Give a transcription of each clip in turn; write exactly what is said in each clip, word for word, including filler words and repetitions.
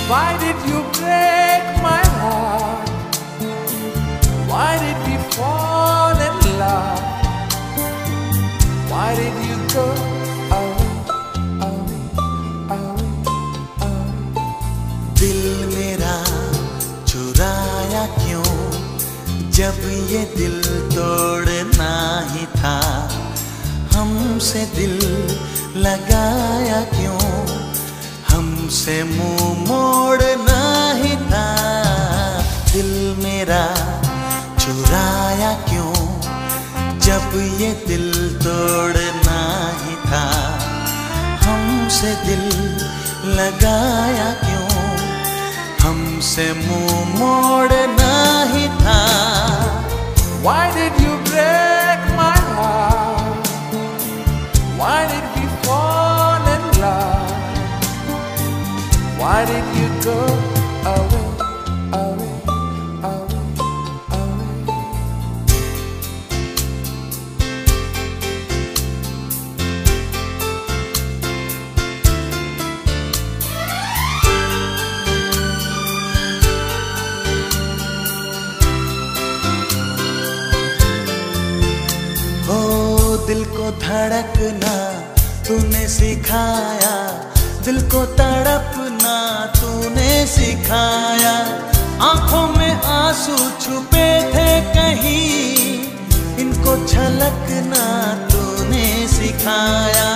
Why did you break my heart? Why did we fall in love? Why did you go away, away, away, away? दिल मेरा चुराया क्यों, जब ये दिल तोड़ना ही था। हमसे दिल लगाया क्यों, हमसे मुंह मोड़ना ही था। दिल मेरा चुराया क्यों, जब ये दिल तोड़ना ही था। हमसे दिल लगाया क्यों, हमसे मुंह मोड़ना ही था। Why did you break my heart? Why did we fall in love? Why did you go away, away, away, away? ओ दिल को धड़कना तूने सिखाया, दिल को तड़पना तूने सिखाया। आंखों में आंसू छुपे थे कहीं, इनको छलकना तूने सिखाया।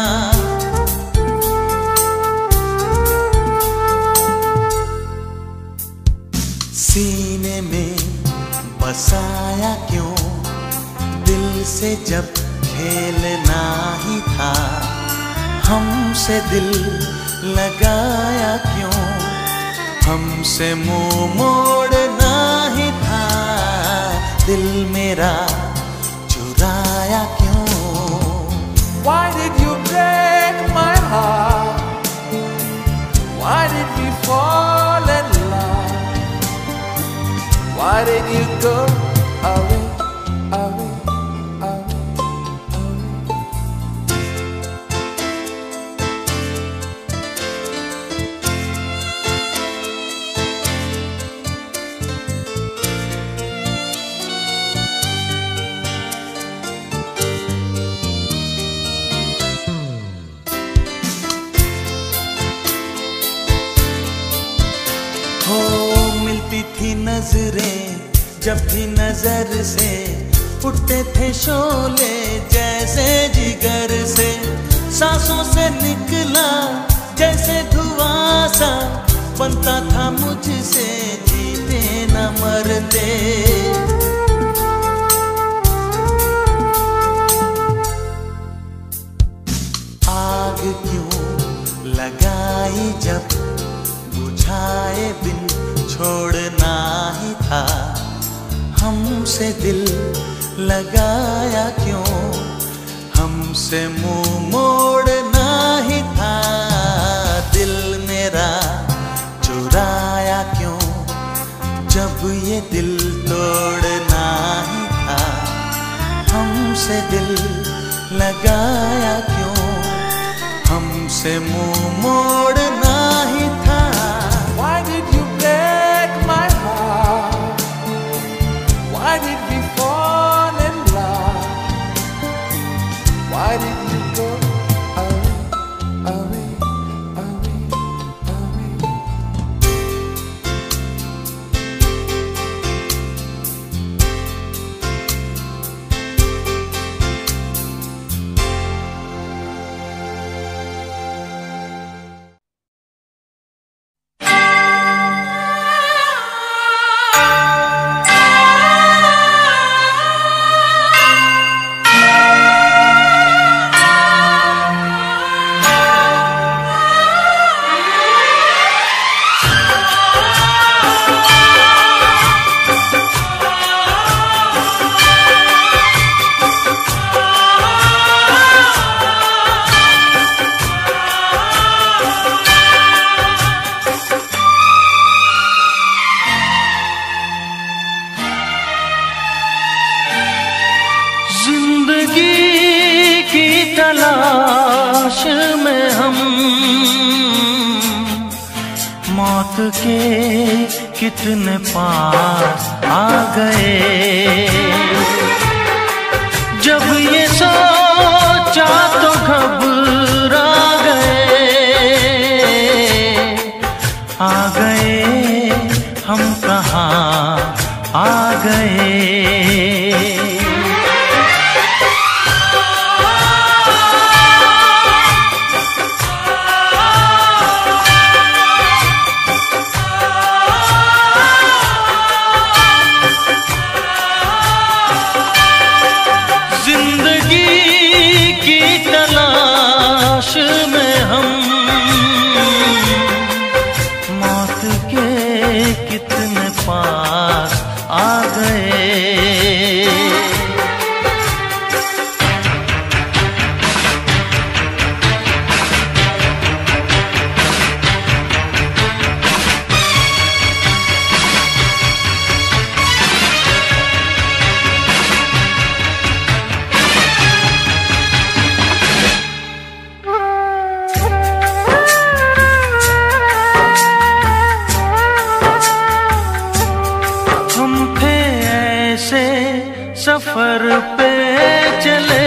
सीने में बसाया क्यों, दिल से जब खेलना ही था। हमसे दिल लगाया क्यों, हमसे मुंह मोड़ना ही था। दिल मेरा चुराया क्यों। Why did you break my heart? Why did we fall in love? Why did you go away, away? मिलती थी नजरें जब भी नजर से, उठते थे शोले जैसे जिगर से। सांसों से निकला जैसे धुआं सा, बनता था मुझसे जीते न मरते। आग क्यों लगाई जब बुझाए बिन छोड़ना ही था। हमसे दिल लगाया क्यों, हमसे मुंह मोड़ना ही था। दिल मेरा चुराया क्यों, जब ये दिल तोड़ना ही था। हमसे दिल लगाया क्यों, हमसे मुंह मोड़ना ही था। Why did you break my heart? Why did we fall in love? Why did you go away, away, away, away? तलाश में हम मौत के कितने पास आ गए। जब ये सोचा तो घबरा गए, आ गए हम कहाँ आ गए। तलाश में हम मौत के कितने पास आ गए। सफर पे चले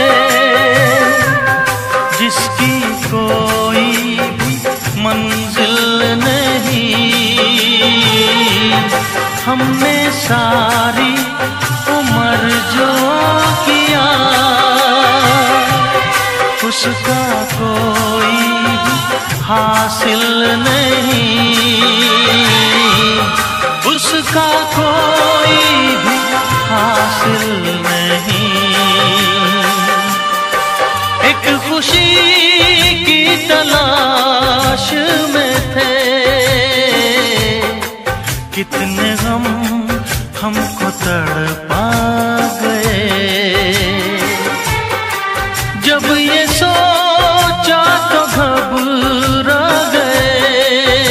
जिसकी कोई भी मंजिल नहीं। हमने सारी उम्र जो किया उसका कोई भी हासिल नहीं, उसका कोई भी हासिल नहीं। एक खुशी की तलाश में थे, कितने गम हमको तड़पा गए। जब ये सोचा तो घबरा गए,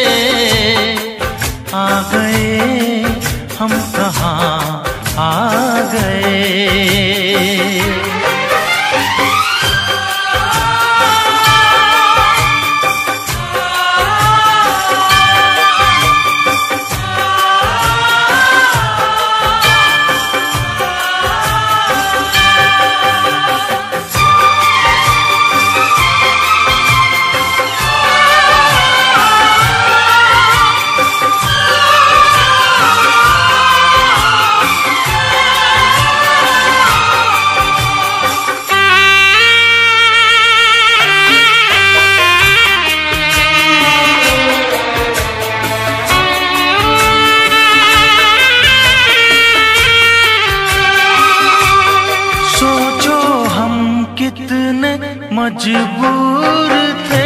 आ गए हम कहाँ आ गए। कितने मजबूर थे,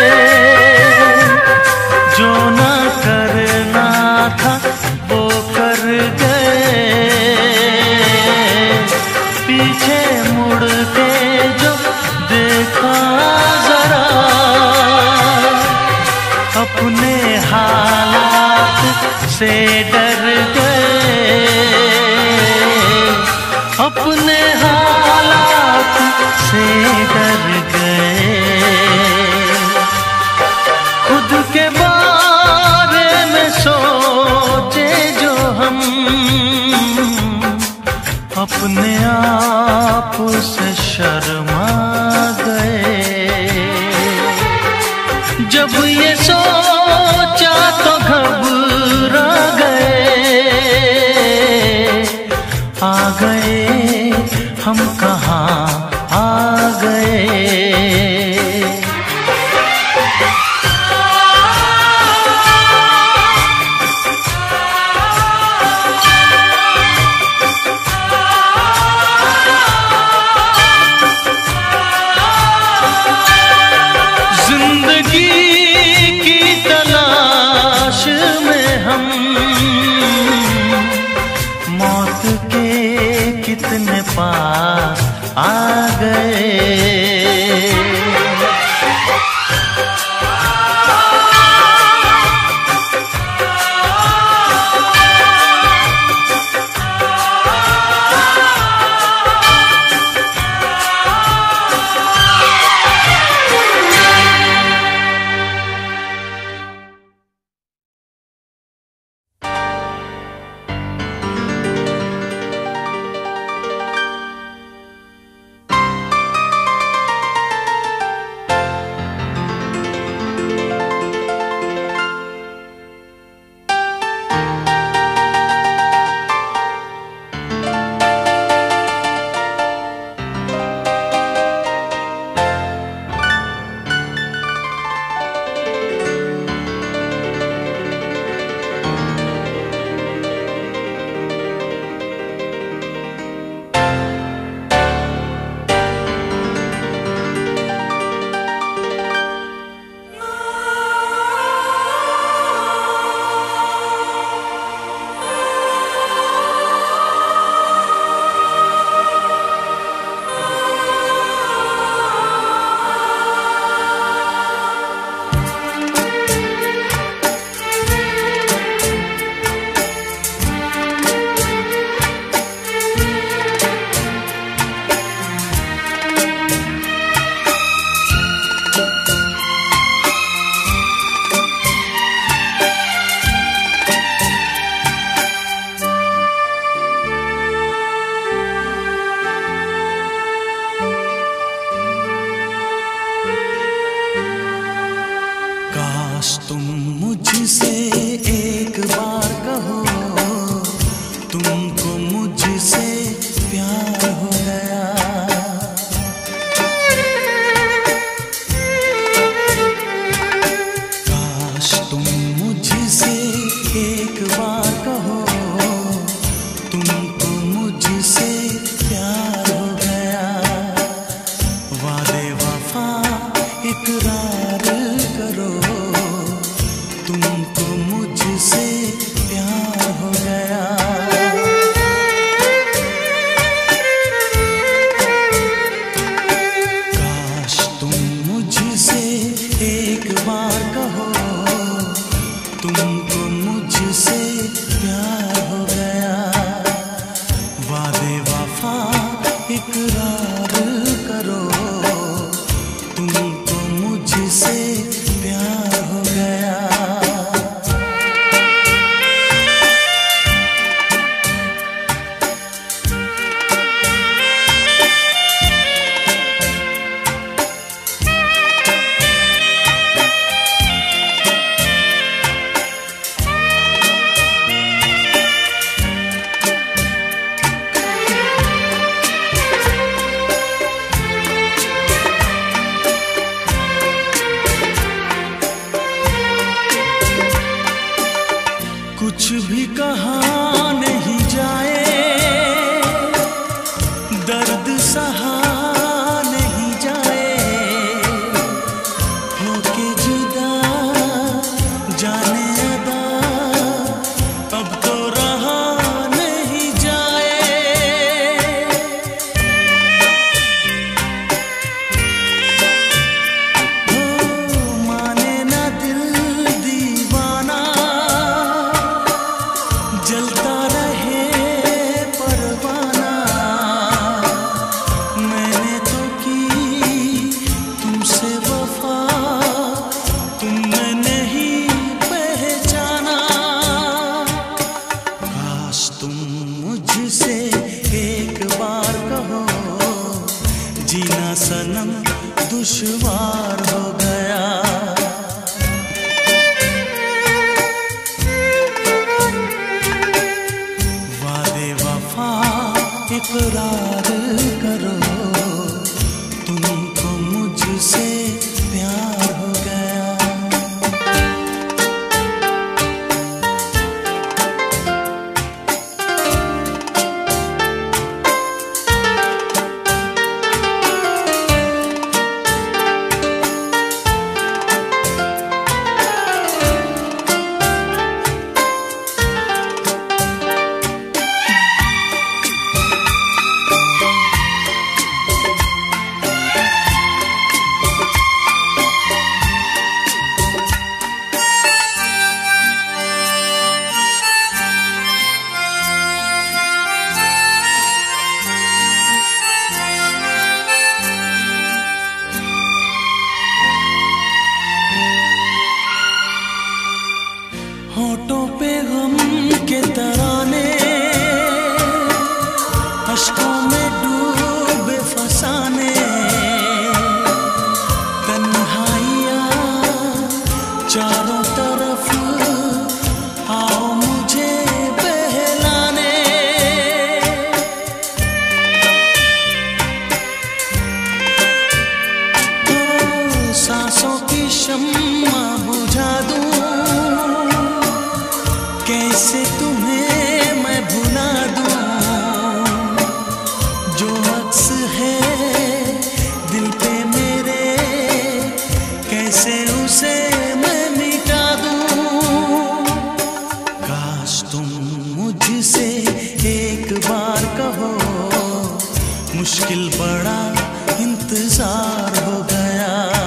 जो ना करना था वो कर गए। पीछे मुड़ के जो देखा जरा, अपने हालात से डर गए, अपने हालात से डर गए। खुद के बारे में सोचे जो हम, अपने आप से शर्मा गए। जब ये सोचा तो घबरा गए, आ गए हम कहाँ आ गए। कितने पास आ गए। करो, तुमको मुझसे प्यार हो गया। कुछ भी कहा नहीं जाए, दर्द सहा नहीं जाए, होके जुदा जाने अदा अब तो रहा नहीं जाए। हो माने ना दिल दीवाना, जलता रहे परवाना, मैंने तो की तुमसे वफा, तुमने नहीं पहचाना। काश तुम मुझसे एक बार कहो, जीना सनम दुश्वार हो गया। इकरार करो, तुमको मुझसे प्यार हो गया। होठों पे गम के तराने, अश्कों में डूबे फसाने, तन्हाइयाँ चारों तरफ आओ मुझे बहलाने। तो सांसों की शम्मा बुझा दूं, कैसे तुम्हें मैं भुला दूं, जो अक्स है दिल पे मेरे, कैसे उसे मैं मिटा दूं। काश तुम मुझसे एक बार कहो, मुश्किल बड़ा इंतजार हो गया।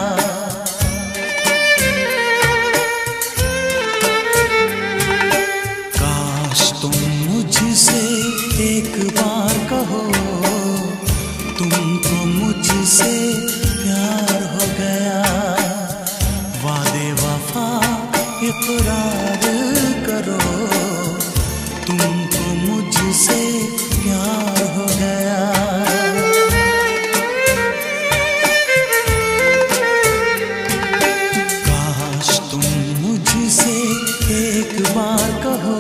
मुझसे एक बार कहो, तुमको मुझसे प्यार हो गया। वादे वफा इकरार करो, तुमको मुझसे प्यार हो गया। काश तुम मुझसे एक बार कहो,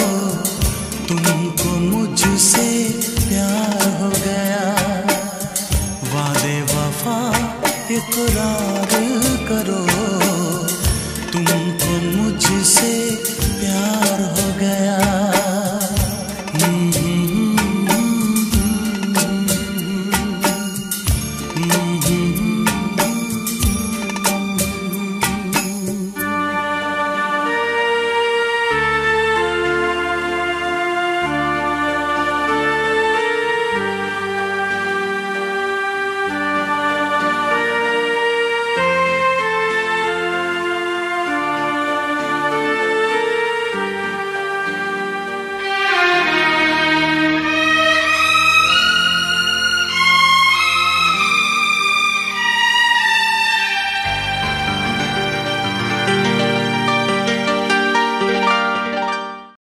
तुमको मुझसे प्यार हो गया। वादे वफा इकरार करो, तुमको मुझसे